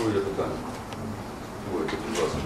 кого є питання? Давайте, будь ласка.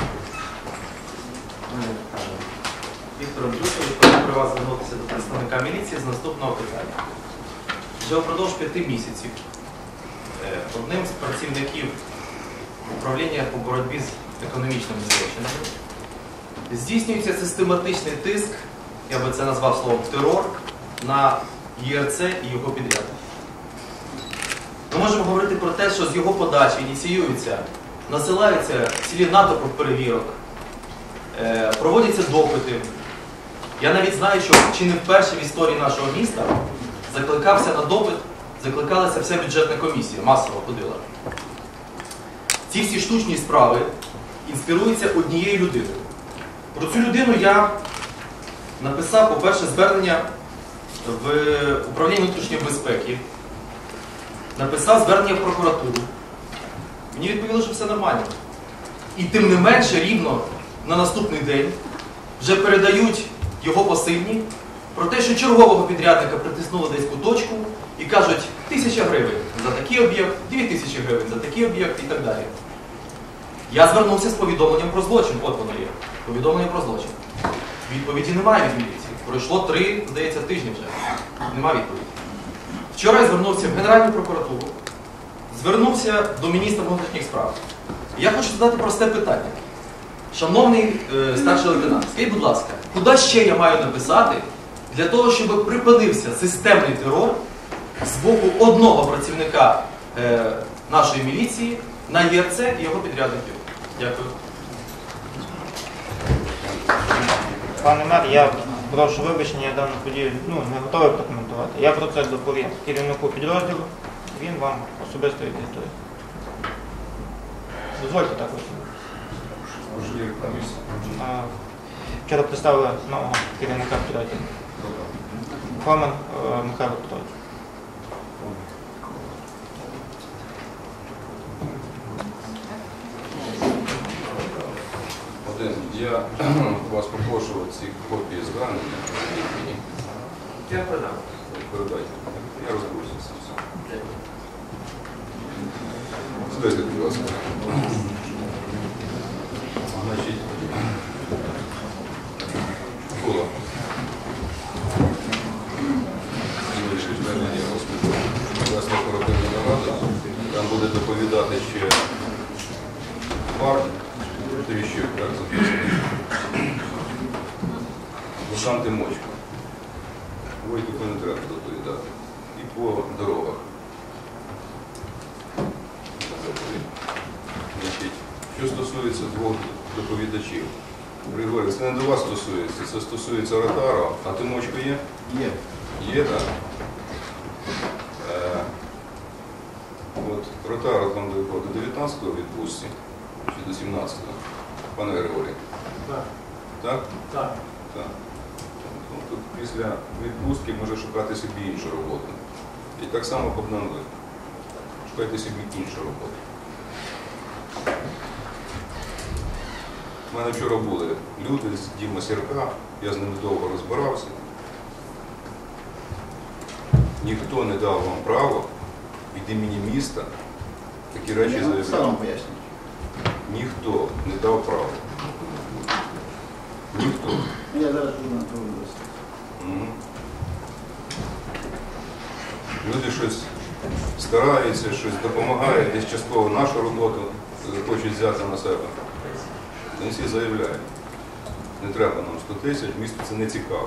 Віктор Андрюшович, прошу при вас звернутися до представника міліції з наступного питання. Вже впродовж 5 місяців одним з працівників управління по боротьбі з економічними злочинами здійснюється систематичний тиск, я би це назвав словом терор, на ЄРЦ і його підрядників. Ми можемо говорити про те, що з його подачі ініціюються, насилаються цілі натовпи перевірок, проводяться допити. Я навіть знаю, що чи не вперше в історії нашого міста закликався на допит, закликалася вся бюджетна комісія, масово ходила. Ці всі штучні справи інспіруються однією людиною. Про цю людину я написав, по-перше, звернення в управління внутрішньої безпеки, написав звернення в прокуратуру. Мені відповіли, що все нормально. І тим не менше, рівно на наступний день вже передають його посильні про те, що чергового підрядника притиснули десь куточку і кажуть 1000 гривень за такий об'єкт, 2000 гривень за такий об'єкт і так далі. Я звернувся з повідомленням про злочин. От воно є. Повідомлення про злочин. Відповіді немає від міліції. Пройшло 3, здається, тижні вже. Нема відповіді. Вчора я звернувся в Генеральну прокуратуру, звернувся до міністра внутрішніх справ. Я хочу задати просте питання. Шановний старший лейтенант, скажіть, будь ласка, куди ще я маю написати для того, щоб припинився системний терор з боку одного працівника нашої міліції на ЄРЦ і його підрядників? Дякую. Пане мер, я прошу вибачення, я дану подію не готовий прокоментувати. Я про це доповім керівнику підрозділу, він вам особисто відповідає. Дозвольте також. Вчора представили нового керівника підрозділу. Хомен Михайло Петрович. Я вас попрошу ці копії звернення. Я передам. Передайте. Я розберуся з цим. Задайте, будь ласка. Значить, було. Вирішили звернення власне коротивної наради. Там буде доповідати ще Бар. Терещук, так записано. Бушан Тимочко. Войтуку не треба доповідати. І по дорогах. Що стосується двох доповідачів. Григорій, це не до вас стосується, це стосується Ротару. А Тимочко є? Є. Є, так? От Ротару там до 19-го відпустці, чи до 17-го. Пане Григорій? Так. Так? Так. Так. Тут після відпустки може шукати собі іншу роботу. І так само Богдан ви. Шукайте собі іншу роботу. У мене вчора були люди з Діма Сірка, я з ними довго розбирався. Ніхто не дав вам право від імені міста такі речі заявляти. Ніхто не дав права. Ніхто. Я зараз буду на проводити. Люди щось стараються, щось допомагають, десь частково нашу роботу хочуть взяти на себе. Вони всі заявляють. Не треба нам 100 тисяч, місту це не цікаво.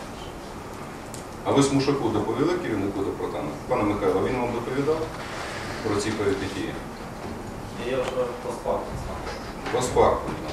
А ви Смушаку доповіли керівнику департаменту? Пане Михайло, він вам доповідав про ці перипетії? Я вже по спарту. По спарту.